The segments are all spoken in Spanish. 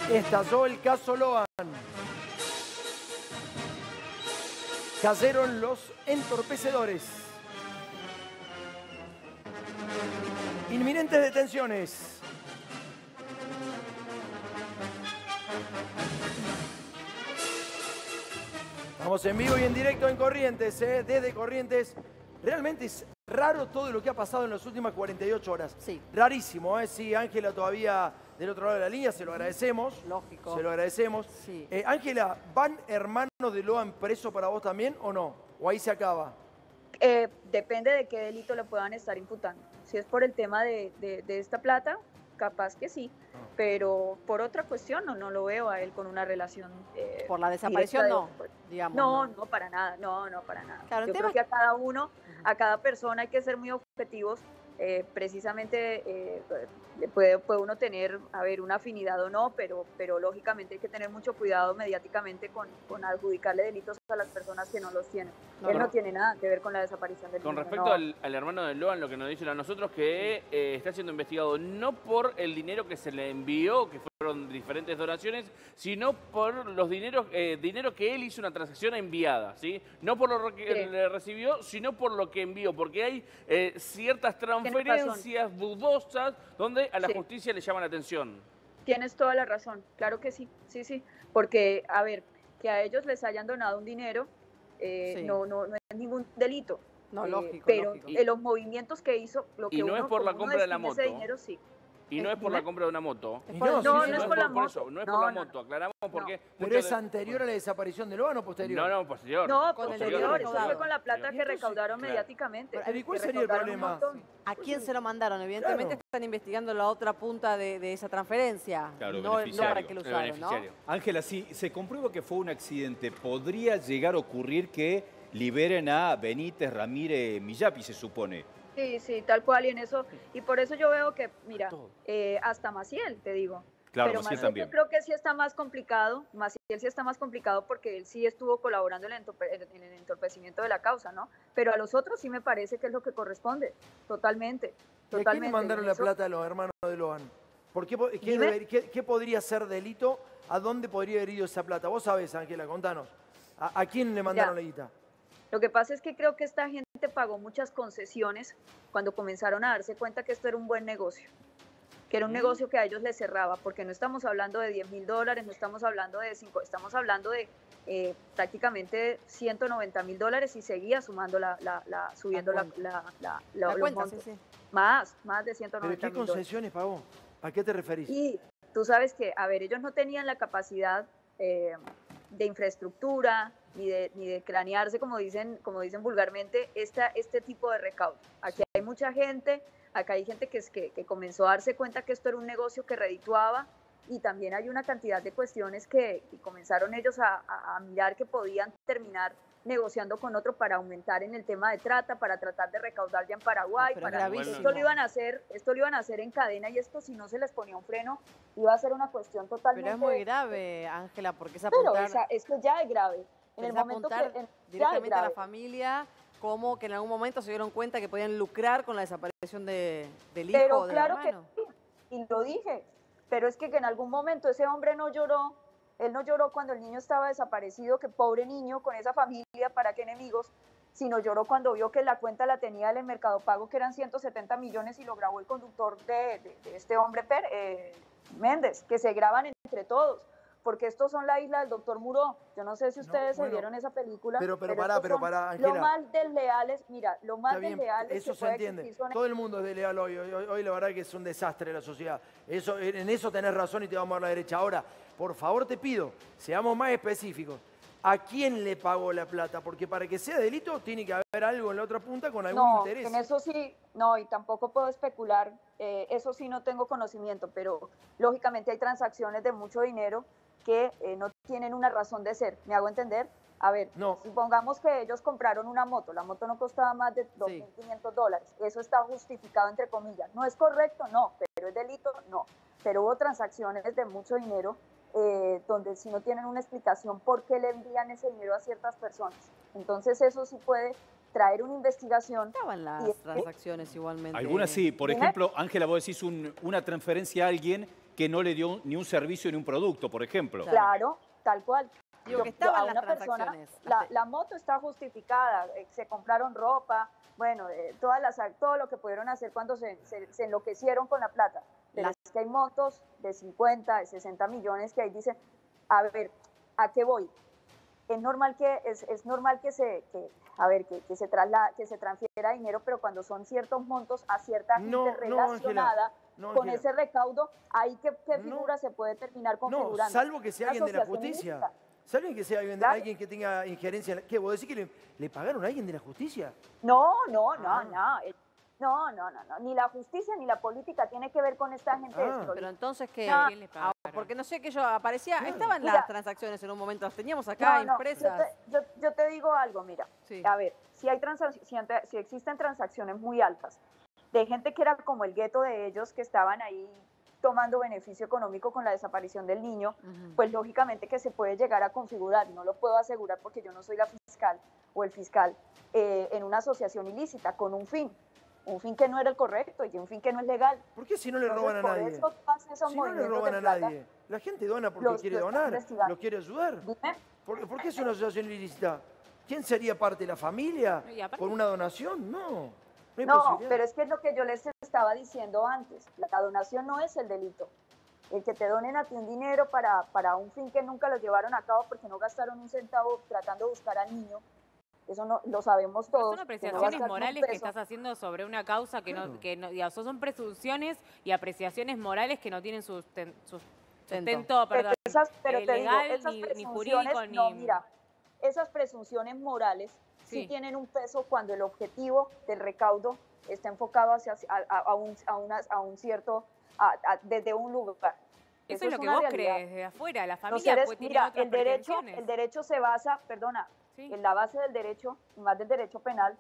Estalló el caso Loan. Cayeron los entorpecedores. Inminentes detenciones. Estamos en vivo y en directo en Corrientes, desde Corrientes. Realmente es raro todo lo que ha pasado en las últimas 48 horas. Sí. Rarísimo, ¿eh? Sí, Ángela todavía del otro lado de la línea, se lo agradecemos. Lógico. Se lo agradecemos. Sí. Ángela, ¿van hermanos de Loan preso para vos también o no? ¿O ahí se acaba? Depende de qué delito le puedan estar imputando. Si es por el tema de esta plata, capaz que sí. Pero por otra cuestión no lo veo a él con una relación. Por la desaparición no, digamos. No, para nada, no, para nada. Claro, yo creo que a cada uno, a cada persona hay que ser muy objetivos. Precisamente puede uno tener, una afinidad o no, pero lógicamente hay que tener mucho cuidado mediáticamente con adjudicarle delitos a las personas que no los tienen. Él no tiene nada que ver con la desaparición del niño. Con respecto al hermano de Loan, lo que nos dicen a nosotros que está siendo investigado no por el dinero que se le envió, que fueron diferentes donaciones, sino por los dinero que él hizo una transacción enviada, ¿sí? No por lo que le recibió, sino por lo que envió, porque hay ciertas transferencias dudosas donde a la justicia le llaman la atención. Tienes toda la razón, claro que sí, sí, porque, que a ellos les hayan donado un dinero no es ningún delito. No, lógico. Pero lógico. Los movimientos que hizo, lo que y no uno, es por la compra de la moto. ese dinero, sí. Y no es por la compra de una moto. No es por la moto. Eso, no es por la moto, aclaramos porque... ¿Pero es anterior a la desaparición de Loan o posterior? No, posterior. No, posterior. eso fue con la plata que recaudaron mediáticamente. ¿Y cuál sería el problema? ¿A quién se lo mandaron? Evidentemente están investigando la otra punta de esa transferencia. Claro, no para qué lo usaron, ¿no? Ángela, si se comprueba que fue un accidente, ¿podría llegar a ocurrir que liberen a Benítez, Ramírez, Millapi, se supone? Sí, tal cual, y por eso yo veo que, mira, hasta Maciel, te digo. Claro, pero Maciel también. Yo creo que sí está más complicado, Maciel sí está más complicado porque él sí estuvo colaborando en el entorpecimiento de la causa, ¿no? Pero a los otros sí me parece que es lo que corresponde, totalmente. ¿Y a quién le mandaron la plata a los hermanos de Loan? ¿Qué podría ser delito? ¿A dónde podría haber ido esa plata? Vos sabés, Ángela, contanos. ¿A quién le mandaron la guita? Lo que pasa es que creo que esta gente pagó muchas concesiones cuando comenzaron a darse cuenta que esto era un buen negocio, que era un negocio que a ellos les cerraba, porque no estamos hablando de $10.000, no estamos hablando de 5, estamos hablando de prácticamente $190.000 y seguía sumando subiendo los cuenta, montos. sí. Más de $190.000. ¿Pero qué concesiones pagó? ¿A qué te referís? Y tú sabes que, ellos no tenían la capacidad de infraestructura, ni de cranearse, como dicen vulgarmente, este tipo de recaudo. Aquí hay mucha gente, acá hay gente que comenzó a darse cuenta que esto era un negocio que redituaba, y también hay una cantidad de cuestiones que comenzaron ellos a mirar que podían terminar negociando con otro para aumentar en el tema de trata, para tratar de recaudar ya en Paraguay. Esto lo iban a hacer en cadena, y esto, si no se les ponía un freno, iba a ser una cuestión totalmente... Pero es muy grave, Ángela, porque es apuntar... Pero esto ya es grave. En el momento que directamente a la familia, como que en algún momento se dieron cuenta que podían lucrar con la desaparición del hijo o del hermano. Pero claro que sí, y lo dije, pero es que en algún momento ese hombre no lloró. Él no lloró cuando el niño estaba desaparecido, que pobre niño con esa familia, para qué enemigos, sino lloró cuando vio que la cuenta la tenía él en Mercado Pago, que eran 170 millones, y lo grabó el conductor de este hombre Méndez, que se graban entre todos, porque estos son la isla del doctor Muró. Yo no sé si ustedes se vieron esa película. Pero pará, Ángela. Lo más desleales, mira, lo más desleales eso que se entiende. Todo el mundo es desleal hoy la verdad que es un desastre la sociedad. En eso tenés razón y te vamos a dar la derecha. Ahora, por favor te pido, seamos más específicos. ¿A quién le pagó la plata? Porque para que sea delito tiene que haber algo en la otra punta con algún interés. En eso sí, no, y tampoco puedo especular, eso sí no tengo conocimiento, pero lógicamente hay transacciones de mucho dinero que no tienen una razón de ser. ¿Me hago entender? A ver, supongamos que ellos compraron una moto, la moto no costaba más de $2.500, eso está justificado entre comillas. ¿No es correcto? No, pero es delito, no. Pero hubo transacciones de mucho dinero donde si no tienen una explicación por qué le envían ese dinero a ciertas personas. Entonces eso sí puede traer una investigación. Estaban las transacciones igualmente. Algunas sí, por ejemplo, Ángela, vos decís una transferencia a alguien que no le dio ni un servicio ni un producto, por ejemplo. Claro, tal cual. Digo que estaban a las una persona, transacciones. la moto está justificada, se compraron ropa, bueno, todo lo que pudieron hacer cuando se enloquecieron con la plata. Pero es que hay motos de 50, de 60 millones que ahí dicen, a ver, ¿a qué voy? Es normal que se transfiera dinero, pero cuando son ciertos montos a cierta gente relacionada con ese recaudo, ahí qué figura se puede terminar configurando. No, salvo que sea alguien de la justicia. Ilícita. ¿Saben que sea Claro. alguien que tenga injerencia? ¿Qué? ¿Vos decís que le pagaron a alguien de la justicia? No. Ni la justicia ni la política tiene que ver con esta gente. Pero entonces, ¿qué? No. ¿Quién le pagaron? Porque no sé que yo aparecía, estaban Mira, las transacciones en un momento, las teníamos acá impresas. Yo te digo algo, mira. Sí. A ver, si existen transacciones muy altas de gente que era como el gueto de ellos, que estaban ahí tomando beneficio económico con la desaparición del niño, pues lógicamente que se puede llegar a configurar, no lo puedo asegurar porque yo no soy la fiscal o el fiscal, en una asociación ilícita con un fin que no era el correcto y un fin que no es legal. ¿Por qué si no le roban a nadie? Por eso hacen esos Si no le movimientos roban de a plata. nadie. La gente dona porque quiere donar, lo quiere ayudar. Dime. ¿Por qué es una asociación ilícita? ¿Quién sería parte de la familia Y aparte- por una donación? No. No hay No, posibilidad. pero es que es lo que yo les estaba diciendo antes. La donación no es el delito. El que te donen a ti un dinero para un fin que nunca lo llevaron a cabo porque no gastaron un centavo tratando de buscar al niño, eso no lo sabemos Pero todos. son que no apreciaciones gastaron un morales que peso. estás haciendo sobre una causa que Claro. no, digamos, son presunciones y apreciaciones morales que no tienen sustento, Sustento. perdón, Pero te digo, legal esas ni presunciones, jurídico no, ni... mira, esas presunciones morales sí Sí. tienen un peso cuando el objetivo del recaudo está enfocado hacia un cierto, desde un lugar. Eso es lo que una vos realidad. crees desde afuera, la Los familia seres- puede tener mira, otras pretensiones. el derecho se basa, Sí. en la base del derecho, y más del derecho penal,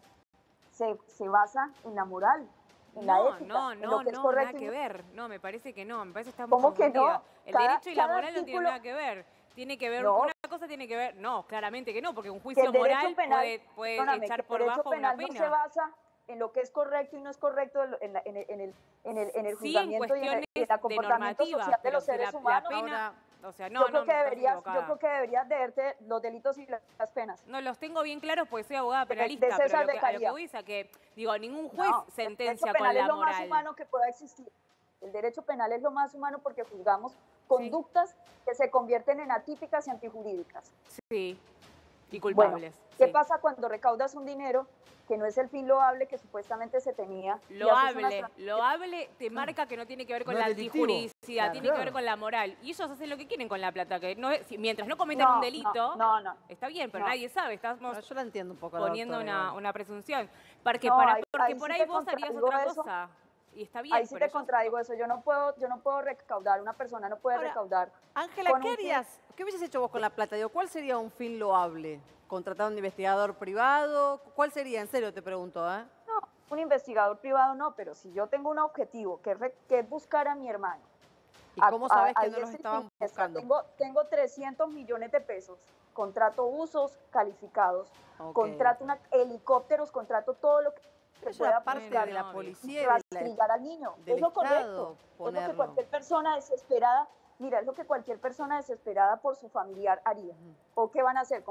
se basa en la moral, en la ética, en lo que es nada correcto. que ver. No, me parece que no, me parece que está muy ¿Cómo que no? confundida. El Cada- derecho y la cada moral no tienen artículo- nada que ver. Tiene que ver, No. una cosa tiene que ver, no, claramente que no, porque un Que juicio el derecho moral penal, puede perdóname, echar que por el derecho bajo una penal no se pena. basa en lo que es correcto y no es correcto en el Sí, en juzgamiento y en cuestiones el de comportamiento normativa, social de pero los si seres la humanos. pena, o sea, no, yo creo no, que estás deberías, equivocada. leerte los delitos y las penas. No los tengo bien claros porque soy abogada De penalista, pero César a lo que Beccaria. voy es a que, digo, ningún juez No, sentencia el derecho con penal la es lo más moral. humano que pueda existir. El derecho penal es lo más humano porque juzgamos conductas que se convierten en atípicas y antijurídicas. Sí, y Bueno, culpables. ¿qué sí. pasa cuando recaudas un dinero que no es el fin loable que supuestamente se tenía? y haces una Loable te marca que no tiene que ver con No la es delictivo. antijuridicidad, Claro. tiene que ver con la moral. Y ellos hacen lo que quieren con la plata, que no es- mientras no cometan un delito, No. está bien, pero No. nadie sabe, estamos Bueno, yo la entiendo un poco. a la poniendo doctora igual. una presunción. Porque, No, porque ahí por sí ahí te vos harías contradigo otra eso. cosa. Y está bien. Ahí sí pero te ellos- contradigo eso. Yo no puedo recaudar. Una persona no puede Ahora, recaudar. Ángela, con ¿qué un fin. harías? ¿Qué hubieses hecho vos con la plata? Digo, ¿cuál sería un fin loable? ¿Contratar a un investigador privado? ¿Cuál sería? En serio te pregunto, ¿eh? No, un investigador privado no, pero si yo tengo un objetivo que es buscar a mi hermano. ¿Y cómo sabes que ahí no los es estaban siniestra. buscando? Tengo 300 millones de pesos. Contrato usos calificados. Ok. Contrato helicópteros, contrato todo lo que Eso pueda es parte buscar de la no, policía y de la- rastrillar al niño. del Es lo correcto. Estado Es lo ponerlo. que cualquier persona desesperada, mira, es lo que cualquier persona desesperada por su familiar haría. ¿O qué van a hacer?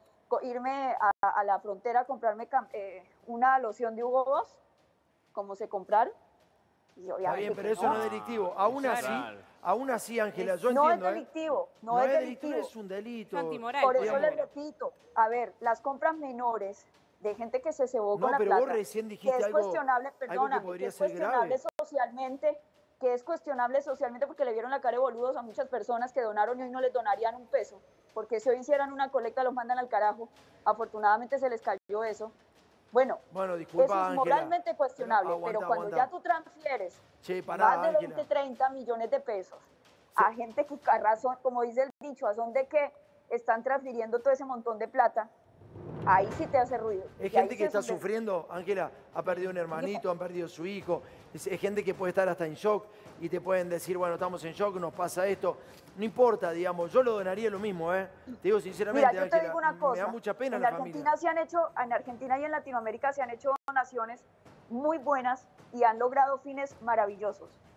Irme a la frontera a comprarme una loción de Hugo Boss, como se compraron. Y Está obviamente bien, pero que eso no es delictivo. Aún así, Ángela, yo no es entiendo. delictivo, No no es es delictivo. es un delito. Es antimoral. Por eso Digamos, les repito, a ver, las compras menores de gente que se cebó No, con la pero plata, vos recién que dijiste es algo, cuestionable, que perdóname, podría que es ser cuestionable grave. socialmente, que es cuestionable socialmente porque le vieron la cara de boludos a muchas personas que donaron y hoy no les donarían un peso, porque si hoy hicieran una colecta los mandan al carajo. Afortunadamente se les cayó eso. Bueno, Bueno, disculpa, eso es Ángela. moralmente cuestionable, Pero pero aguanta, cuando aguanta. ya tú transfieres Che, pará, más de Ángela. 20, 30 millones de pesos a gente que, a razón, como dice el dicho, a razón de que están transfiriendo todo ese montón de plata, ahí sí te hace ruido. Es Y ahí gente sí que está es un sufriendo, Ángela, ha perdido un hermanito, han perdido su hijo, es gente que puede estar hasta en shock y te pueden decir, bueno, estamos en shock, nos pasa esto. No importa, digamos, yo lo donaría lo mismo, ¿eh? Te digo sinceramente, Mira, yo te Ángela, digo una cosa, me da mucha pena en la Argentina familia. en Argentina y en Latinoamérica se han hecho donaciones muy buenas y han logrado fines maravillosos.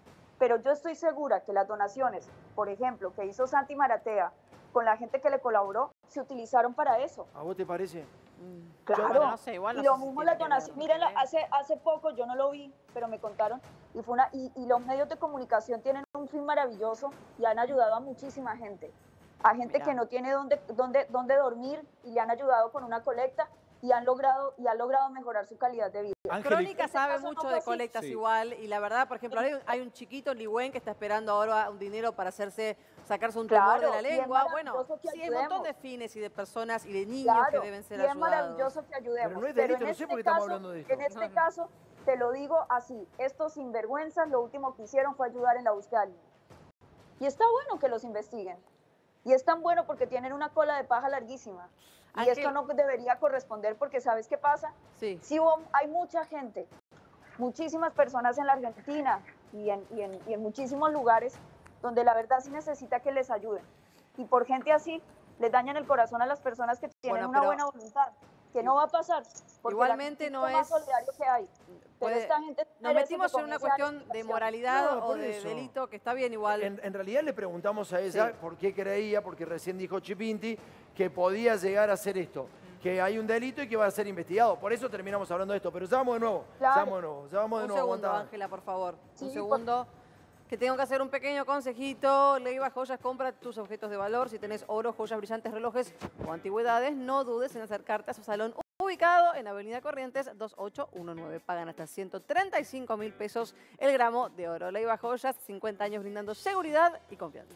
pero yo estoy segura que las donaciones, por ejemplo, que hizo Santi Maratea con la gente que le colaboró, se utilizaron para eso. ¿A vos te parece? Claro, no sé, igual no y lo sé si mismo tiene las que ver, donaciones, tiene miren, que ver. hace poco yo no lo vi, pero me contaron, y los medios de comunicación tienen un fin maravilloso y han ayudado a muchísima gente, a gente Mirá. que no tiene dónde dormir y le han ayudado con una colecta y han logrado mejorar su calidad de vida. Crónica Este sabe caso no mucho fue de así. colectas Sí. igual, y la verdad, por ejemplo, hay un chiquito en Ligüen que está esperando ahora un dinero para sacarse un tumor Claro, de la y es lengua. Bueno, maravilloso que sí, hay un montón de ayudemos. fines y de personas y de niños que Claro, deben ser y es ayudados. maravilloso que ayudemos. Pero no es Pero delito, en no sé este por qué estamos caso- hablando de esto. En este No, no. caso, te lo digo así, estos sinvergüenzas lo último que hicieron fue ayudar en la búsqueda del niño. Y está bueno que los investiguen. Y es tan bueno porque tienen una cola de paja larguísima. Y Ángel. esto no debería corresponder porque ¿sabes qué pasa? Sí. Sí hay mucha gente, muchísimas personas en la Argentina y en muchísimos lugares donde la verdad sí necesita que les ayuden. Y por gente así, les dañan el corazón a las personas que tienen Bueno, una pero- buena voluntad, que no va a pasar. Porque Igualmente el no argentino más es- solidario que hay. Pero Puede- esta gente Nos merece metimos que en una comience a cuestión de investigación. moralidad No, o por de eso. delito, que está bien igual. En realidad le preguntamos a ella Sí. por qué creía, porque recién dijo Chipinti, que podía llegar a hacer esto, que hay un delito y que va a ser investigado. Por eso terminamos hablando de esto. Pero ya vamos de nuevo, Claro. ya vamos de nuevo, ya vamos de Un nuevo. segundo, aguantá. Ángela, por favor. Sí, Un por- segundo. Que tengo que hacer un pequeño consejito. Leiva Joyas, compra tus objetos de valor. Si tenés oro, joyas brillantes, relojes o antigüedades, no dudes en acercarte a su salón ubicado en Avenida Corrientes 2819. Pagan hasta 135.000 pesos el gramo de oro. Leiva Joyas, 50 años brindando seguridad y confianza.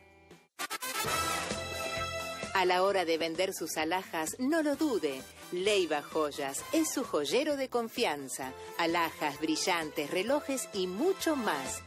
A la hora de vender sus alhajas, no lo dude. Leiva Joyas es su joyero de confianza. Alhajas, brillantes, relojes y mucho más.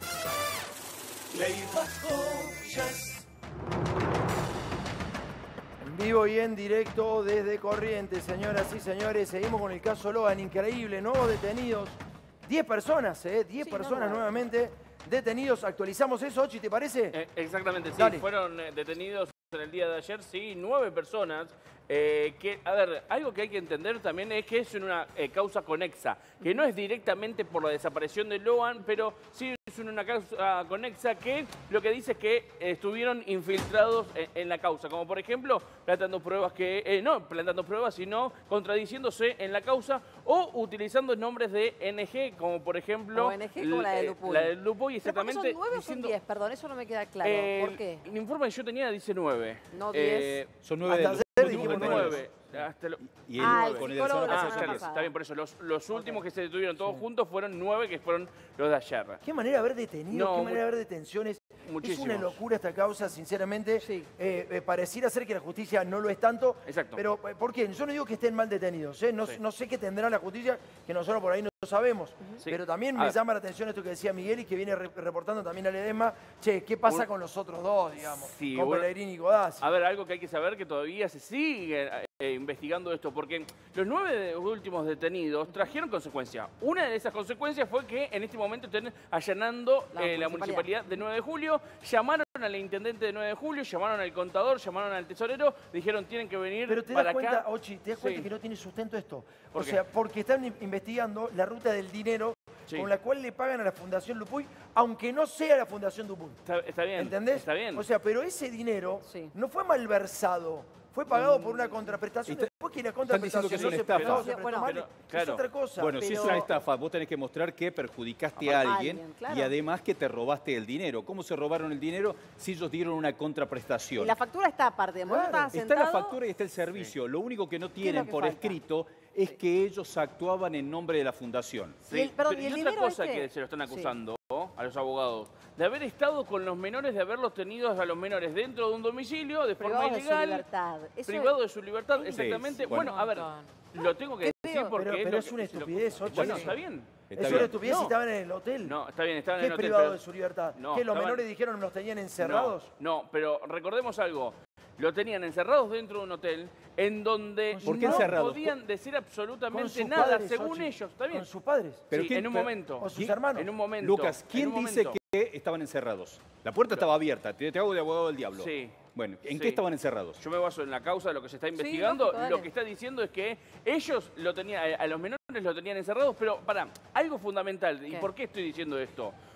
En vivo y en directo desde Corrientes, señoras y señores. Seguimos con el caso Logan, increíble, nuevos detenidos. 10 personas, 10 Sí, personas no, nuevamente detenidos. Actualizamos eso, Ochi, ¿te parece? Exactamente, sí. Dale. Fueron detenidos en el día de ayer, sí, 9 personas. Que, a ver, algo que hay que entender también es que es una causa conexa, que no es directamente por la desaparición de Logan, pero sí es una causa conexa que lo que dice es que estuvieron infiltrados en la causa, como por ejemplo plantando pruebas no plantando pruebas, sino contradiciéndose en la causa o utilizando nombres de NG, como por ejemplo ONG como la de Lupuy. La de Lupuy, ¿Pero por qué exactamente. son 9 o son diciendo- 10? Perdón, eso no me queda claro. ¿Por qué? El informe que yo tenía dice 9. No 10. Son 9 Hasta de ayer los dijimos últimos nueve. detenidos. Hasta lo- Y Ah, el con el de la psicólogo de semana la Ah, pasada semana claro, pasada. está bien, por eso. Los últimos que se detuvieron todos juntos fueron 9, que fueron los de ayer. Qué manera de haber detenidos, No, qué manera de haber detenciones. muchísimos. Es una locura esta causa, sinceramente. Sí. Pareciera ser que la justicia no lo es tanto. Exacto. Pero, ¿por qué? Yo no digo que estén mal detenidos. No, Sí. no sé qué tendrá la justicia, que nosotros por ahí no lo sabemos. Sí. Pero también A me ver. llama la atención esto que decía Miguel y que viene reportando también a Ledesma. Che, ¿qué pasa Un- con los otros dos, digamos? Sí, con bueno. Pellegrini y Godazzi. A ver, algo que hay que saber que todavía se sigue investigando esto, porque los 9 últimos detenidos trajeron consecuencias. Una de esas consecuencias fue que en este momento están allanando la municipalidad de 9 de julio, llamaron al intendente de 9 de julio, llamaron al contador, llamaron al tesorero, dijeron tienen que venir Pero te para das cuenta, acá. Ochi, te das Sí. cuenta que no tiene sustento esto. ¿Por O qué? sea, porque están investigando la ruta del dinero Sí. con la cual le pagan a la Fundación Lupuy, aunque no sea la Fundación Lupuy. Está bien. ¿Entendés? Está bien. O sea, pero ese dinero Sí. no fue malversado, fue pagado por una contraprestación. Está- Después que la están contraprestación diciendo que es no una se estafa. prestó, se prestó Bueno, mal, pero, es claro. otra cosa. Bueno, si es Pero- una estafa, vos tenés que mostrar que perjudicaste a alguien, alguien, claro. y además que te robaste el dinero. ¿Cómo se robaron el dinero si ellos dieron una contraprestación? Y la factura está aparte. Vos Claro. estás Está la sentado- factura y está el servicio. Lo único que no es tienen lo que por falta? escrito es que ellos actuaban en nombre de la fundación. Y el- perdón, Pero- ¿y el otra dinero cosa este? que se lo están Sí. acusando a los abogados, de haber estado con los menores, de haberlos tenido a los menores dentro de un domicilio de forma Privados de su ilegal, libertad. Eso privado de su libertad, Sí, exactamente. bueno. Bueno, a ver, lo tengo que decir creo. porque... Pero lo es que- una lo que- estupidez, Ochi. Bueno, eso. está bien. Está Es bien. una estupidez No. si estaban en el hotel. No, está bien, estaban ¿Qué en es el hotel. privado pero- de su libertad? No, ¿Que los estaban- menores dijeron los tenían encerrados? No, pero recordemos algo. Lo tenían encerrados dentro de un hotel en donde ¿Por qué no encerrados? podían decir Con absolutamente sus nada, padres, según Ochi. ellos. ¿Está bien? Con sus padres. Pero Sí, ¿quién- en un pero- momento. O sus ¿Quién- hermanos. En un momento. Lucas, en ¿quién un dice momento. que estaban encerrados? La puerta estaba abierta. Te hago de abogado del diablo. Sí. Bueno, ¿en Sí. qué estaban encerrados? Yo me baso en la causa de lo que se está investigando. lógico, dale. Lo que está diciendo es que ellos a los menores lo tenían encerrados, pero algo fundamental. ¿Y ¿Qué? por qué estoy diciendo esto?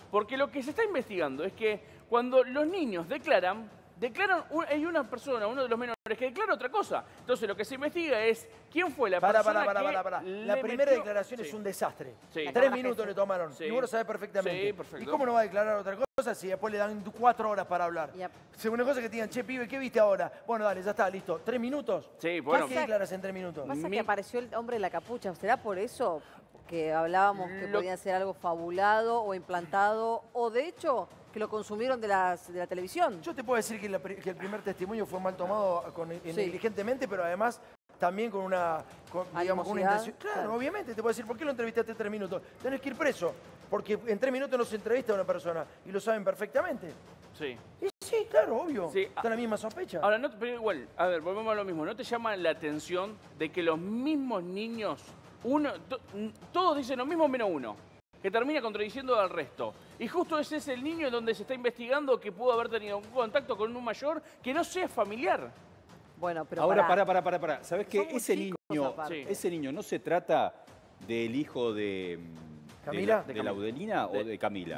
Porque lo que se está investigando es que cuando los niños declaran, hay una persona, uno de los menores, que declara otra cosa. Entonces lo que se investiga es quién fue la persona Para. La primera declaración es un desastre. Sí. 3 minutos le tomaron. Sí. Y vos lo sabés perfectamente. Sí, perfecto. ¿Y cómo no va a declarar otra cosa si después le dan 4 horas para hablar? Yep. Según una cosa que te digan, che, pibe, ¿qué viste ahora? Bueno, dale, ya está, listo. 3 minutos. Sí, bueno. ¿Qué declaras en 3 minutos? Pasa que apareció el hombre de la capucha. ¿Será por eso que hablábamos que podía ser algo fabulado o implantado? O de hecho, que lo consumieron de la televisión. Yo te puedo decir que el primer testimonio fue mal tomado negligentemente, pero además también con una intención. Claro, obviamente, te puedo decir, ¿por qué lo entrevistaste 3 minutos? Tenés que ir preso, porque en 3 minutos no se entrevista a una persona y lo saben perfectamente. Sí. Y sí, claro, obvio. Sí. Está la misma sospecha. Ahora, pero igual, a ver, volvemos a lo mismo. ¿No te llama la atención de que los mismos niños, todos dicen lo mismo menos uno, que termina contradiciendo al resto? Y justo ese es el niño en donde se está investigando que pudo haber tenido un contacto con un mayor que no sea familiar. Bueno, pero ahora, para. ¿Sabes qué? Somos Ese niño no se trata del hijo de ¿Camila? ¿De Laudelina o de Camila?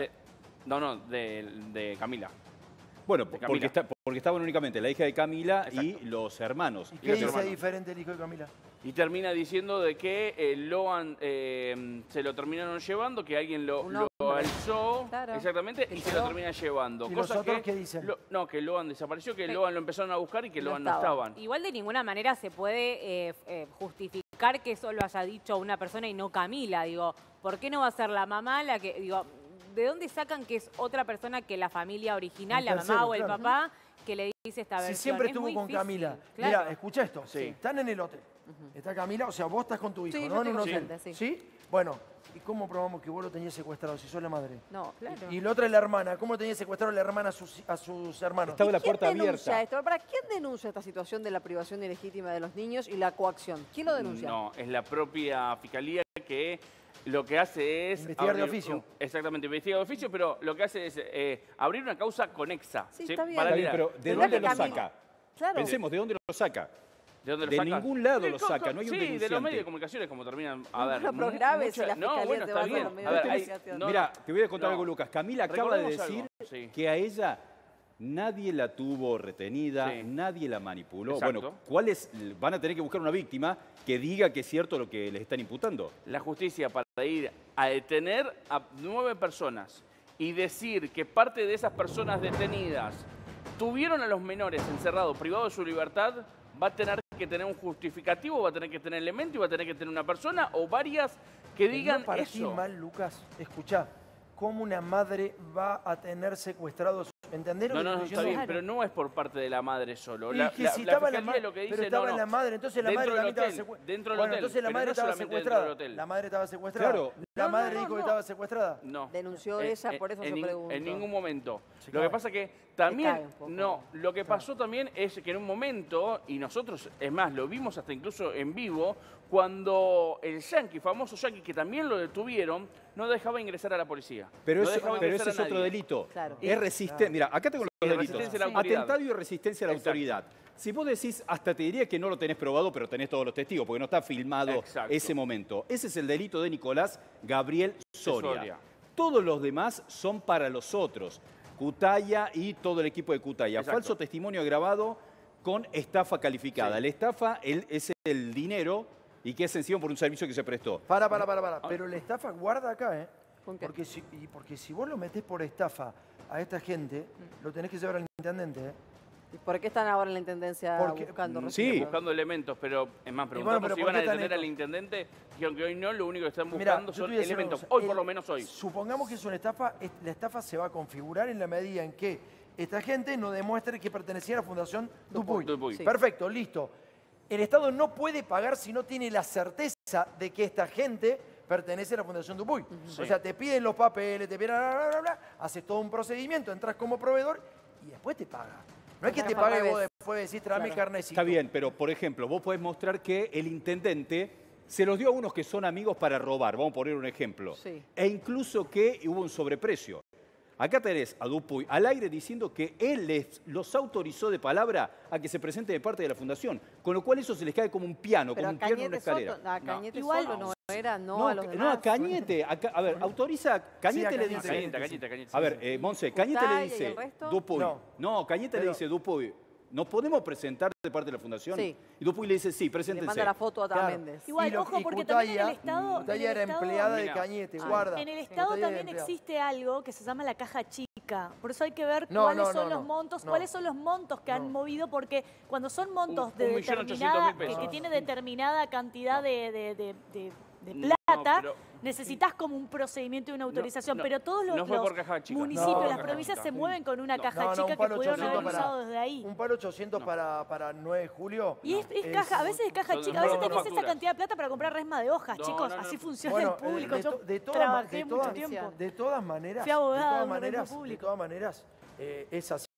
De Camila. Bueno, de Camila. porque estaban únicamente la hija de Camila y los hermanos. ¿Y qué dice diferente el hijo de Camila? Y termina diciendo de que Loan se lo terminaron llevando, que alguien lo alzó, claro, exactamente, y se lo termina llevando. ¿Y los otros qué dicen? Que Loan desapareció, que Loan lo empezaron a buscar y que Loan no estaban. Igual de ninguna manera se puede justificar que eso lo haya dicho una persona y no Camila. Digo, ¿por qué no va a ser la mamá la que... Digo, ¿de dónde sacan que es otra persona que la familia original, la mamá o el papá, que le dice esta versión? Si siempre Es estuvo muy con difícil, Camila. claro. Mira, escucha esto. Sí. Están en el hotel. Está Camila, o sea, vos estás con tu hijo, Sí, ¿no? yo En un tengo hotel. presente, sí. ¿Sí? Bueno, ¿y cómo probamos que vos lo tenías secuestrado si sos la madre? No, claro. Y la otra es la hermana. ¿Cómo tenía secuestrado la hermana a sus hermanos? Estaba la ¿Quién puerta denuncia abierta. esto? ¿Para quién denuncia esta situación de la privación ilegítima de los niños y la coacción? ¿Quién lo denuncia? No, es la propia fiscalía que lo que hace es... Investigar de oficio. Exactamente, investiga de oficio, pero lo que hace es abrir una causa conexa. Sí, está bien. Está bien, pero ¿de Tendrá dónde que lo Camila- saca? Claro. Pensemos, ¿de dónde lo saca? ¿De dónde lo De saca? ningún lado lo saca, no hay un Sí, de denunciante. los medios de comunicación, como terminan... A ver, Pero grave si la no, fiscalía bueno, te está va a hacer bien. los medios A de ver, comunicación. Mira, te voy a contar no. algo, Lucas. Camila acaba de Recordemos decir algo, sí. que a ella nadie la tuvo retenida, Sí. nadie la manipuló. Exacto. Bueno, van a tener que buscar una víctima que diga que es cierto lo que les están imputando. La justicia para ir a detener a 9 personas y decir que parte de esas personas detenidas tuvieron a los menores encerrados, privados de su libertad, va a tener que tener un justificativo, va a tener que tener elemento y va a tener que tener una persona o varias que digan no partí eso. mal, Lucas. Escuchá, ¿cómo una madre va a tener secuestrados? ¿Entendés lo No, que no, estoy está diciendo? bien, pero no es por parte de la madre solo. Y La, que la- si la estaba la fiscalía madre, lo que dice, pero estaba no, no. la madre, entonces la Dentro madre del también estaba hotel, secuestrada. dentro del Bueno, hotel, entonces la pero madre no estaba solamente dentro secuestrada. del hotel. La madre estaba secuestrada. Claro. La No, madre no, dijo que no. estaba secuestrada. No. Denunció ella, por eso yo pregunto. En ningún momento. Sí, Lo claro. que pasa que cae también, un poco. no, lo que pasó también es que en un momento, y nosotros, es más, lo vimos hasta incluso en vivo, cuando el Yankee, famoso Yankee, que también lo detuvieron, no dejaba ingresar a la policía. Pero, No dejaba ese ingresar es a otro nadie. delito. Claro. Es resistencia. Mira, acá tengo los delitos. resistencia a la autoridad. Atentado y resistencia a la Exacto. autoridad. Si vos decís, hasta te diría que no lo tenés probado, pero tenés todos los testigos, porque no está filmado Exacto. ese momento. Ese es el delito de Nicolás Gabriel Soria. Soria. Todos los demás son para los otros. Cutaya y todo el equipo de Cutaya. Exacto. Falso testimonio agravado con estafa calificada. Sí. La estafa es el dinero y que es encima por un servicio que se prestó. Para. Pero la estafa guarda acá, ¿eh? ¿Con qué? Porque si vos lo metés por estafa a esta gente, lo tenés que llevar al intendente, ¿eh? ¿Y por qué están ahora en la intendencia Porque- buscando Sí. resultados? Buscando elementos, pero es más, bueno, preguntamos pero si ¿por iban a qué están detener estos? al intendente, dijeron que hoy no, lo único que están Mirá, buscando yo te son voy a decir una elementos. cosa. Hoy, por lo menos hoy. Supongamos que es una estafa, la estafa se va a configurar en la medida en que esta gente no demuestre que pertenecía a la Fundación Dupuy. Dupuy. Sí. Perfecto, listo. El Estado no puede pagar si no tiene la certeza de que esta gente pertenece a la Fundación Dupuy. Sí. O sea, te piden los papeles, te piden haces todo un procedimiento, entras como proveedor y después te paga. No es que te Al pague y vos revés. después decís, tráeme Claro. carnecito. Está bien, pero por ejemplo, vos podés mostrar que el intendente se los dio a unos que son amigos para robar, vamos a poner un ejemplo. Sí. E incluso que hubo un sobreprecio. Acá tenés a Dupuy al aire diciendo que él los autorizó de palabra a que se presenten de parte de la fundación, con lo cual eso se les cae como un piano, Pero como a un piano en una Cañete escalera. Soto, a Cañete Igual solo no era no a los demás. No, a Cañete. A ver, autoriza. Cañete Sí, a le Cañete. dice. Cañete. A ver, Monse, Cañete le Cutaya y dice. el resto. Dupuy. No. Cañete le Pero- dice, Dupuy, ¿nos podemos presentar de parte de la fundación? Sí. Y Dupuy le dice, sí, Le preséntense. manda la foto a Claro. Méndez. Igual, ojo, y porque también en el Estado... Cutaya en el era Estado- empleada de Mira. Cañete, Ah. guarda. En el Estado Cutaya era también empleada. existe algo que se llama la caja chica. Por eso hay que ver No, cuáles no, son no, los no. montos, No. cuáles son los montos que han No. movido, porque cuando son montos de 1.800.000 determinada, pesos. que tiene determinada cantidad de No, plata, pero- necesitas como un procedimiento y una autorización. no, pero todos los, no fue los por caja chica. municipios, No, las no, provincias no, se no. mueven con una No. caja No, no, chica un que palo pudieron haber 800 usado desde ahí. Un palo 800 para 9 de julio. Y es caja, a veces es caja Son- chica, a veces son tenés esa facturas. cantidad de plata para comprar resma de hojas, No, chicos, no, no. así funciona Bueno, el público. Yo de trabajé mucho tiempo. de todas maneras, Fui abogada de de todas un organismo maneras, público. de todas maneras, es así.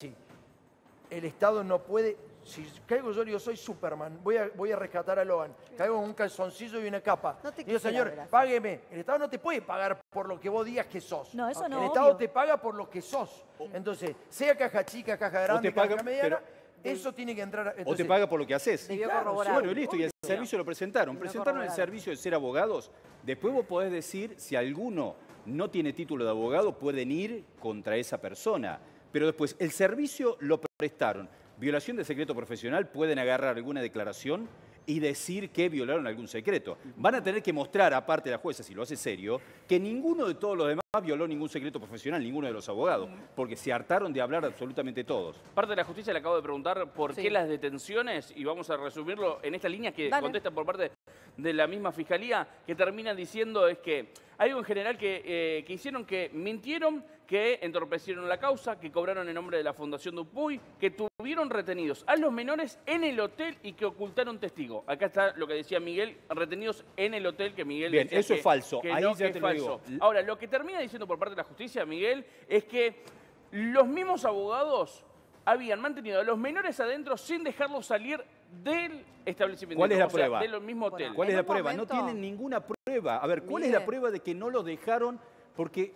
El Estado no puede, si caigo yo, digo, soy Superman, voy a rescatar a Logan, caigo con un calzoncillo y una capa. No te Digo, quisiera señor, ver así. págueme. El Estado no te puede pagar por lo que vos digas que sos. No, eso no, El Estado obvio. te paga por lo que sos. Entonces, sea caja chica, caja grande, paga- caja mediana, pero- eso tiene que entrar. O te Entonces, paga por lo que haces. Debió claro, corroborar. Bueno, listo, y el servicio lo presentaron. Debió Presentaron el corroborar. servicio de ser abogados. Después vos podés decir, si alguno no tiene título de abogado, pueden ir contra esa persona. Pero después, el servicio lo prestaron. Violación de secreto profesional, pueden agarrar alguna declaración y decir que violaron algún secreto. Van a tener que mostrar, aparte de la jueza, si lo hace serio, que ninguno de todos los demás violó ningún secreto profesional, ninguno de los abogados, porque se hartaron de hablar absolutamente todos. Parte de la justicia le acabo de preguntar por Sí. qué las detenciones, y vamos a resumirlo en esta línea que Dale. contesta por parte de la misma fiscalía, que terminan diciendo es que algo en general que hicieron, que mintieron, que entorpecieron la causa, que cobraron en nombre de la Fundación Dupuy, que tuvieron retenidos a los menores en el hotel y que ocultaron testigos. Acá está lo que decía Miguel, retenidos en el hotel, que Miguel Bien, decía eso es falso. que Ahí no, ya que te es lo falso. digo. Ahora, lo que termina diciendo por parte de la justicia, Miguel, es que los mismos abogados habían mantenido a los menores adentro sin dejarlos salir del establecimiento. ¿Cuál es la O sea, prueba? del mismo hotel. Bueno, ¿Cuál En es la un prueba? momento- No tienen ninguna prueba. A ver, ¿cuál es Miguel. la prueba de que no los dejaron? Porque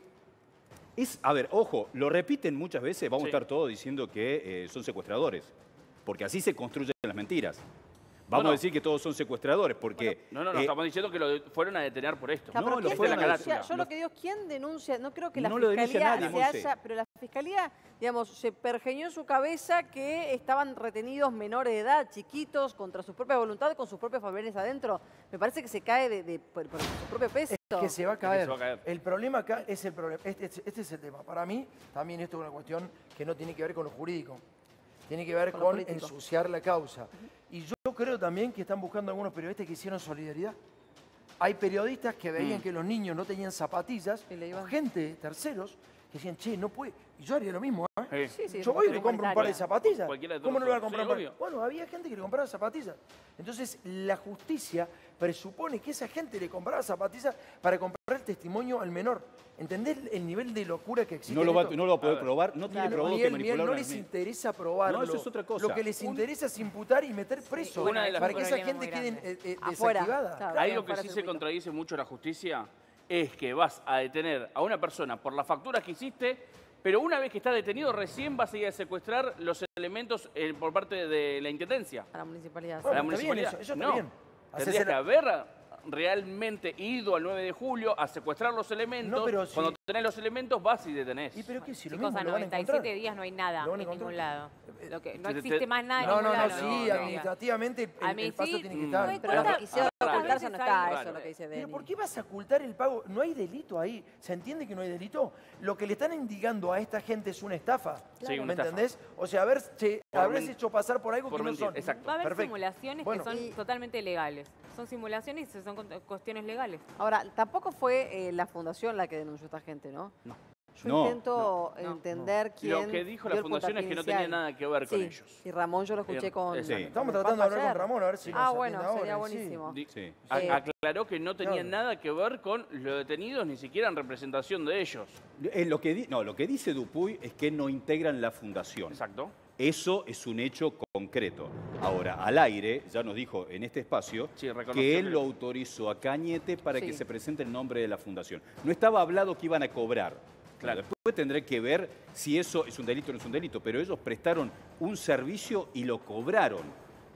a ver, ojo, lo repiten muchas veces, vamos Sí. a estar todos diciendo que son secuestradores, porque así se construyen las mentiras. Vamos No, no. a decir que todos son secuestradores, porque... No, estamos diciendo que lo fueron a detener por esto. Ya, No, pero lo ¿quién fueron a denuncia? decir. Yo lo que digo es quién denuncia. No creo que la No lo denuncia fiscalía nadie, se Monse. haya. Pero la fiscalía, digamos, se pergeñó en su cabeza que estaban retenidos menores de edad, chiquitos, contra su propia voluntad, con sus propios familiares adentro. Me parece que se cae por su propio peso. Es que se va a caer. se va a caer. El problema acá es el problema. Este es el tema. Para mí, también esto es una cuestión que no tiene que ver con lo jurídico. Tiene que ver Con lo con político. ensuciar la causa. Y yo creo también que están buscando algunos periodistas que hicieron solidaridad. Hay periodistas que veían que los niños no tenían zapatillas, Y le iban- o gente, terceros, que decían, che, no puede. Y yo haría lo mismo, ¿eh? Sí, sí, Yo voy y es le compro un par de humanitaria. zapatillas. Cualquiera de ¿Cómo no le va a todos comprar un nosotros. par? Sí, Bueno, había gente que le compraba zapatillas. Entonces, la justicia presupone que esa gente le compraba zapatillas para comprar el testimonio al menor. ¿Entendés el nivel de locura que existe? No lo en va, esto? no lo va a poder A ver. probar, no tiene Claro. probado que Miguel, manipularon no a les los niños. interesa probarlo. No, eso es otra cosa. Lo que les interesa es imputar y meter preso Una de las para que esa problemas gente muy quede grandes. Afuera, desactivada. claro. Algo que Fuera sí se circuito. contradice mucho la justicia es que vas a detener a una persona por las facturas que hiciste, pero una vez que está detenido recién vas a ir a secuestrar los elementos por parte de la Intendencia. A la municipalidad. Bueno, a la está bien, municipalidad. eso está no, bien. tendrías Hacés que haber realmente ido al 9 de julio a secuestrar los elementos. No, pero si- Cuando tenés los elementos vas y detenés. ¿Y pero qué? Si lo Chicos, mismo a lo van a encontrar. 97 días no hay nada Lo van a en ningún encontrar. lado. No Te- existe te- más nada en No, ningún no, no, lado. sí, administrativamente el paso tiene que estar. Pero lo que Raro. quisieron ocultarse no está, Raro. eso es lo que dice Pero Denny. ¿por qué vas a ocultar el pago? No hay delito ahí. ¿Se entiende que no hay delito? Lo que le están indicando a esta gente es una estafa. Sí, una ¿Me estafa. entendés? O sea, haberse men- hecho pasar por algo por que no mentir, son. exacto. Va a haber Perfecto. simulaciones Bueno. que son Y- totalmente legales. Son simulaciones y son cuestiones legales. Ahora, tampoco fue la fundación la que denunció a esta gente, ¿no? No. Yo No, intento entender quién. Lo que dijo dio la el fundación es que no puntapié tenía nada que ver con Sí, ellos. y Ramón yo lo escuché con. Sí. Estamos con tratando de hablar Paco con Ramón a ver si nos Ah, atiende bueno, ahora, sería sí. buenísimo. Sí. Sí. Aclaró que no tenía Claro. nada que ver con los detenidos, ni siquiera en representación de ellos. Lo que dice Dupuy es que no integran la fundación. Exacto. Eso es un hecho concreto. Ahora, al aire, ya nos dijo en este espacio Sí, reconoció que él que- lo autorizó a Cañete para Sí. que se presente el nombre de la fundación. No estaba hablado que iban a cobrar. Claro. Después tendré que ver si eso es un delito o no es un delito, pero ellos prestaron un servicio y lo cobraron.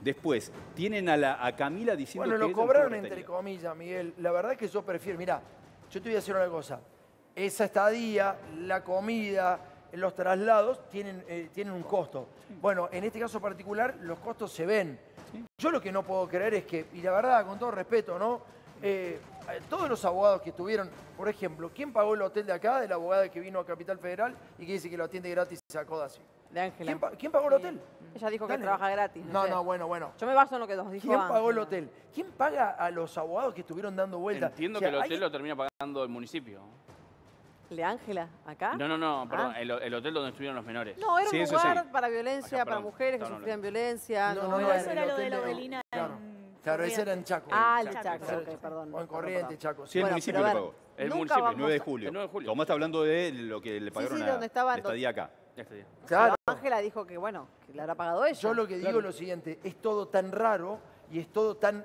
Después, tienen a Camila diciendo Bueno, que lo ella no cobraron estuvo entre retenida. comillas, Miguel. La verdad es que yo prefiero, mirá, yo te voy a decir una cosa. Esa estadía, la comida, los traslados tienen un costo. Bueno, en este caso particular, los costos se ven. Yo lo que no puedo creer es que, y la verdad, con todo respeto, ¿no? Todos los abogados que estuvieron, por ejemplo, ¿quién pagó el hotel de acá, de la abogada que vino a Capital Federal y que dice que lo atiende gratis y sacó de así? De Ángela. ¿Quién pagó el hotel? Ella dijo Dale. que trabaja gratis. No, sé. no, bueno. Yo me baso en lo que nos dijo ¿Quién pagó el Ángela. hotel? ¿Quién paga a los abogados que estuvieron dando vueltas? Entiendo O sea, que el hay- hotel lo termina pagando el municipio. ¿El de Ángela? ¿Acá? No, perdón, Ah. el hotel donde estuvieron los menores. No, era Sí, un eso lugar sí. para violencia, Acá, para perdón, mujeres que estaban sufrían violencia. No, Pero el eso era lo hotel de la Odelina Claro, en claro, ese era en Corrientes. Chaco. Ah, el Chaco, Chaco, Claro, ok, perdón. O en Corrientes, Chaco. Sí, el Bueno, municipio pero a le ver, pagó. El nunca municipio, vamos El 9 de a- julio. El 9 de julio. Tomás está hablando de lo que le pagaron donde estaban la estadía acá. Este día. Claro. Ángela dijo que, bueno, que le habrá pagado ella. Yo lo que digo es lo siguiente, es todo tan raro y es todo tan...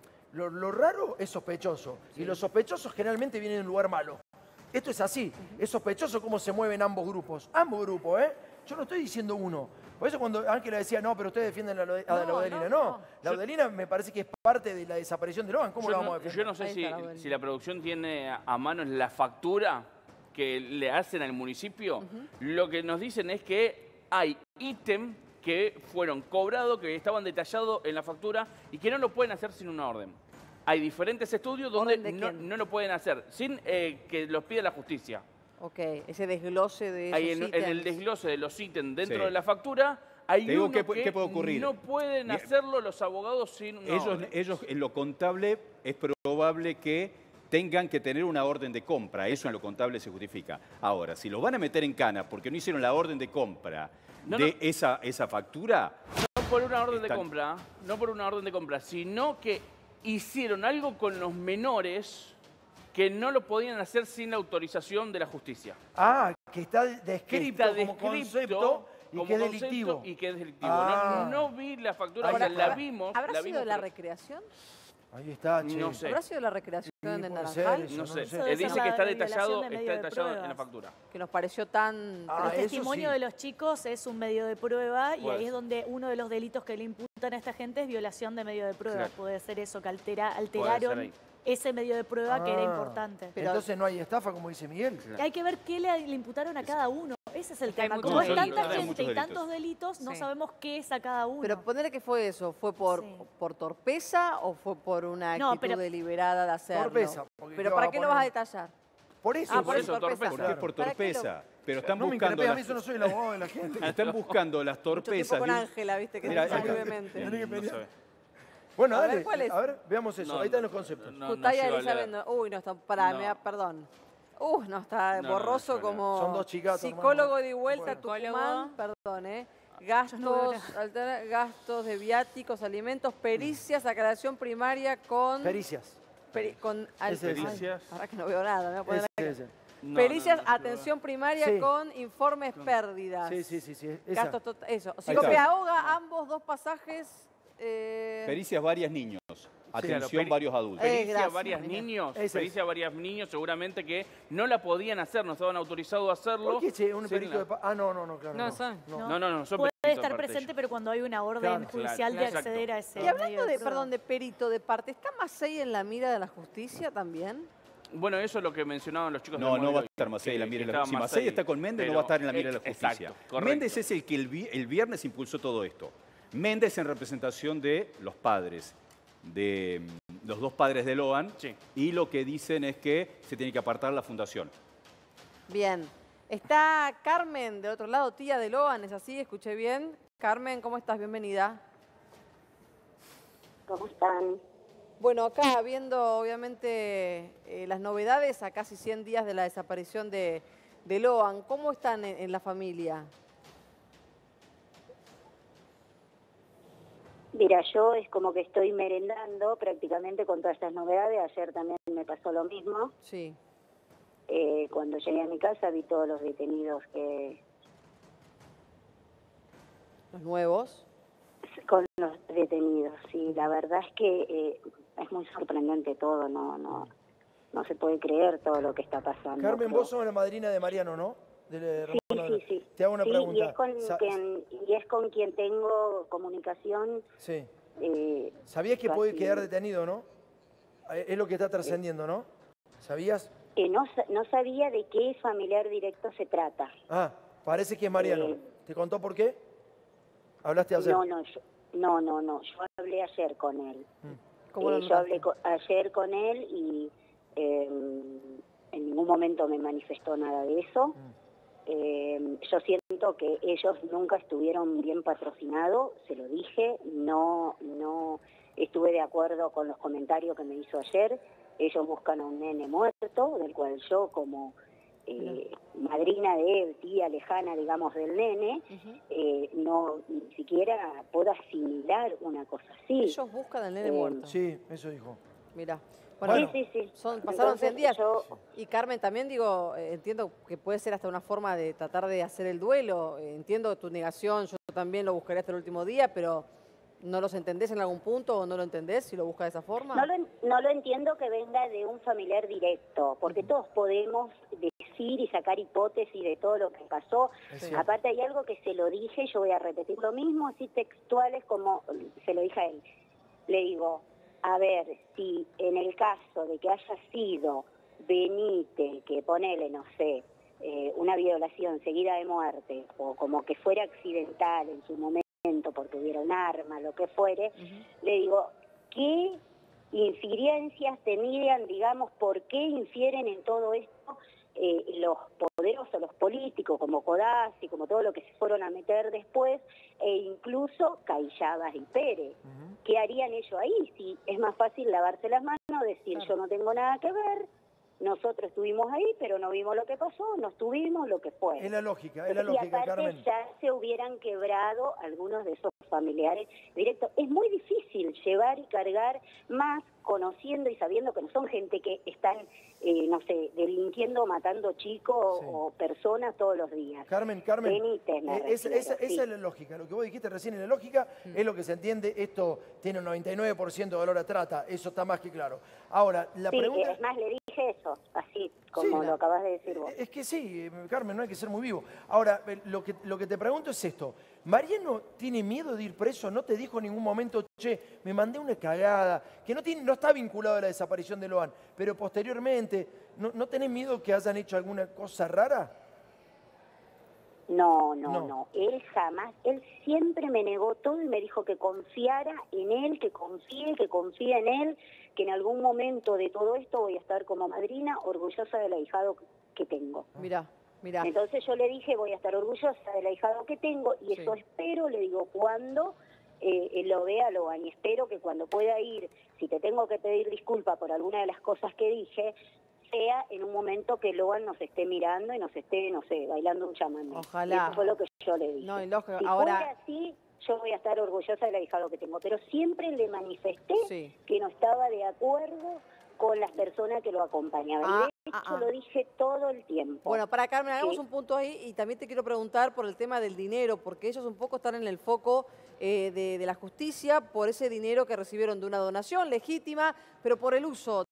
lo raro es sospechoso y los sospechosos generalmente vienen de un lugar malo. Esto es así, es sospechoso cómo se mueven ambos grupos. Ambos grupos, ¿eh? Yo no estoy diciendo uno. Por eso cuando Ángela decía, no, pero ustedes defienden a la Odelina. No, la Odelina me parece que es parte de la desaparición de Logan. ¿Cómo la vamos a defender? Yo no sé Ahí si, está la Odelina. si la producción tiene a mano la factura que le hacen al municipio. Lo que nos dicen es que hay ítem que fueron cobrados, que estaban detallados en la factura y que no lo pueden hacer sin una orden. Hay diferentes estudios donde ¿Orden de quién? no lo pueden hacer sin que los pida la justicia. Ok, ese desglose de esos Hay en el ítems. desglose de los ítems dentro Sí. de la factura, hay Te digo uno qué que puede ocurrir. no pueden Bien. hacerlo los abogados sin una orden. Ellos en lo contable es probable que tengan que tener una orden de compra. Eso en lo contable se justifica. Ahora, si los van a meter en cana porque no hicieron la orden de compra No, de no. esa factura, No por una orden de Están- compra, no por una orden de compra, sino que hicieron algo con los menores que no lo podían hacer sin la autorización de la justicia. Ah, que está Que descrito está como descrito concepto y como que es concepto delictivo. y que es delictivo. Ah. No vi la factura, Ahí o sea, está. la vimos. ¿Habrá la sido vimos, la pero recreación? Ahí está, che. No sé. ¿Habrá sido la recreación Sí, de puede Naranjal? ser eso. No sé. Eso debe Dice ser que está la violación detallado, de medio está de detallado en la pruebas. factura. Que nos pareció tan... Ah, El eso testimonio sí. de los chicos es un medio de prueba y Puede ahí es ser. donde uno de los delitos que le imputan a esta gente es violación de medio de prueba. Claro. Puede ser eso, que ser alteraron ahí. ese medio de prueba que era Ah. importante. Pero- Entonces no hay estafa, como dice Miguel. Y hay que ver qué le imputaron a cada uno. Ese es el Es que hay tema. muchos Como es delitos. tanta Hay gente muchos y delitos. tantos delitos, no Sí. sabemos qué es a cada uno. Pero ponerle que fue eso, ¿fue por, Sí. por torpeza o fue por una No, actitud pero- deliberada de hacerlo? Torpeza, porque ¿Pero ¿qué para vas a qué lo vas a poner? detallar? Por eso. Ah, por eso, torpeza. porque es por ¿Para qué lo- torpeza. Pero están No me buscando increpes a mí, las, yo no soy el abogado de la gente. están buscando las Mucho tiempo torpezas. con de un- Ángela, viste, que Mira, se acá- brevemente. No sabe. Bueno, A ver, dale. ¿cuál es? A ver, veamos eso. No, Ahí están no, los conceptos. no, Cutaya llego a Elizabeth, leer. Uy, no está, pará, No. me da- perdón. No está No, no, borroso no, no, no. como Son dos chicatos, psicólogo hermano. de vuelta, Bueno. Tucumán, perdón, Yo no veo gastos, gastos de viáticos, alimentos, pericias, aclaración primaria con... Pericias. con Ese es. Pericias. Ahora que no veo nada, me voy a poner Ese, la- ese. No, Pericias, no, no, atención primaria Sí. con informes pérdidas. Sí. Esa. Gastos eso. está. Psicopea ahoga, ambos dos pasajes. Pericias varios niños. Atención, peri- varios adultos. Pericia gracias, varios mira. niños, Ese es. pericia varios niños seguramente que no la podían hacer, no estaban autorizados a hacerlo. ¿Por qué, che? Un sin perito la- de... Ah, no, claro. No son. No, son Puede peritos estar aparte presente, ellos. pero cuando hay una orden Claro, judicial claro, de exacto. acceder a ese Y hablando medio de, prueba. perdón, de perito de parte, ¿está Macei en la mira de la justicia también? Bueno, eso es lo que mencionaban los chicos No, del no va a modelo, estar Macei en la que mira de la estaba justicia. Si Macei, Macei está con Méndez, no pero- va a estar en la mira de la justicia. Exacto, correcto. Méndez es el que el viernes impulsó todo esto. Méndez en representación de los padres, de los dos padres de Loan, Sí. y lo que dicen es que se tiene que apartar la fundación. Bien. Está Carmen del otro lado, tía de Loan, ¿es así? ¿Escuché bien? Carmen, ¿cómo estás? Bienvenida. ¿Cómo están? Bueno, acá viendo obviamente las novedades a casi 100 días de la desaparición de Loan, ¿cómo están en la familia? Mira, yo es como que estoy merendando prácticamente con todas estas novedades. Ayer también me pasó lo mismo. Sí. Cuando llegué a mi casa vi todos los detenidos Los nuevos. con los detenidos. Y la verdad es que es muy sorprendente todo. No se puede creer todo lo que está pasando. Carmen, Pero- vos sos la madrina de Mariano, ¿no? Sí. Te hago una Sí, pregunta. y es con quien tengo comunicación Sí. ¿Sabías que yo puede así- quedar detenido, no? Es lo que está trascendiendo, ¿no? ¿Sabías? no sabía de qué familiar directo se trata. Ah, parece que es Mariano. Eh, ¿Te contó por qué? ¿Hablaste ayer? No, yo hablé ayer con él. ¿Cómo lo Yo hablé notaste? ayer con él y en ningún momento me manifestó nada de eso. Yo siento que ellos nunca estuvieron bien patrocinados, se lo dije, no estuve de acuerdo con los comentarios que me hizo ayer. Ellos buscan a un nene muerto, del cual yo como madrina de él, tía lejana, digamos, del nene, no ni siquiera puedo asimilar una cosa así. Ellos buscan al nene muerto. Sí, eso dijo. Mira. Bueno, sí. Pasaron Entonces, 100 días. yo- Y Carmen, también digo, entiendo que puede ser hasta una forma de tratar de hacer el duelo. Entiendo tu negación, yo también lo buscaría hasta el último día, pero ¿no los entendés en algún punto o no lo entendés si lo buscas de esa forma? No lo entiendo que venga de un familiar directo, porque todos podemos decir y sacar hipótesis de todo lo que pasó. Sí. Aparte hay algo que se lo dije, yo voy a repetir lo mismo, así textuales como se lo dije a él. Le digo, a ver, si en el caso de que haya sido Benítez, que ponele, no sé, una violación seguida de muerte, o como que fuera accidental en su momento, porque hubiera un arma, lo que fuere, le digo, ¿qué incidencias tendrían, digamos, por qué infieren en todo esto los poderosos, los políticos, como Codazzi, como todo lo que se fueron a meter después, e incluso Cailladas y Pérez? ¿Qué harían ellos ahí? Si es más fácil lavarse las manos, decir yo no tengo nada que ver, nosotros estuvimos ahí, pero no vimos lo que pasó, no estuvimos, lo que fue. Es la lógica, Y aparte Carmen. ya se hubieran quebrado algunos de esos familiares directos. Es muy difícil llevar y cargar, más conociendo y sabiendo que no son gente que están, no sé, delinquiendo, matando chicos o personas todos los días. Carmen, Benítez, me refiero, esa sí. es la lógica. Lo que vos dijiste recién es la lógica, es lo que se entiende. Esto tiene un 99% de valor a trata, eso está más que claro. Ahora, la Sí, pregunta... es más, le dije eso, así como Sí, lo acabas de decir vos. Es que sí, Carmen, no hay que ser muy vivo. Ahora, lo que te pregunto es esto. ¿Mariano tiene miedo de ir preso? ¿No te dijo en ningún momento, che, me mandé una cagada? Que no está vinculado a la desaparición de Loan, pero posteriormente, ¿no tenés miedo que hayan hecho alguna cosa rara? No. Él jamás, él siempre me negó todo y me dijo que confiara en él, que confíe en él, que en algún momento de todo esto voy a estar como madrina orgullosa del ahijado que tengo. Mira. Entonces yo le dije, voy a estar orgullosa del ahijado que tengo y eso espero, le digo, cuando lo vea Loan, y espero que cuando pueda ir, si te tengo que pedir disculpa por alguna de las cosas que dije, sea en un momento que Loan nos esté mirando y nos esté, no sé, bailando un chamamé. Ojalá. Y eso fue lo que yo le dije. No, y lógico, Si ahora... fuera así, yo voy a estar orgullosa del ahijado que tengo, pero siempre le manifesté que no estaba de acuerdo con las personas que lo acompañaban. Y de hecho lo dije todo el tiempo. Bueno, para Carmen, hagamos un punto ahí y también te quiero preguntar por el tema del dinero, porque ellos un poco están en el foco de la justicia por ese dinero que recibieron de una donación legítima, pero por el uso